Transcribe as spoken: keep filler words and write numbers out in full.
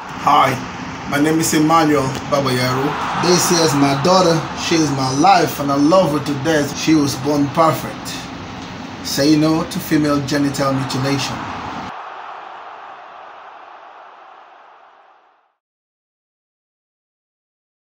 Hi, my name is Emmanuel Babayaro. This is my daughter. She is my life and I love her to death. She was born perfect. Say no to female genital mutilation.